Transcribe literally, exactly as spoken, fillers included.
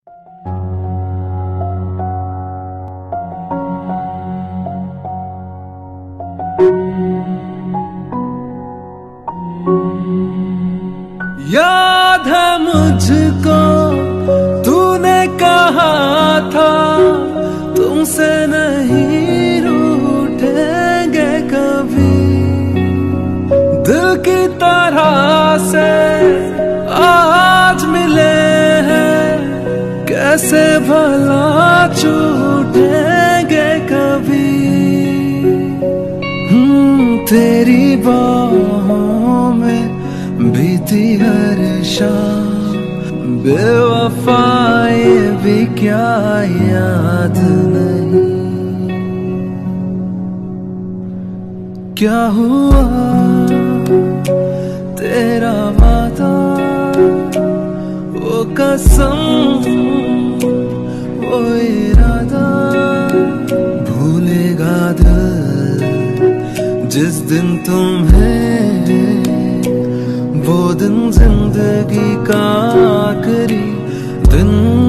याद है मुझको तूने कहा था तुमसे नहीं रूठेंगे कभी, दिल की तरह से आज मिले हैं कैसे भला छूटेंगे कभी। हम्म तेरी बाहों में बीती हर शाम, बेवफाई भी क्या याद नहीं। क्या हुआ तेरा वादा, वो कसम वो इरादा, भूलेगा दिल जिस दिन तुम्हें, वो दिन जिंदगी का आखिरी दिन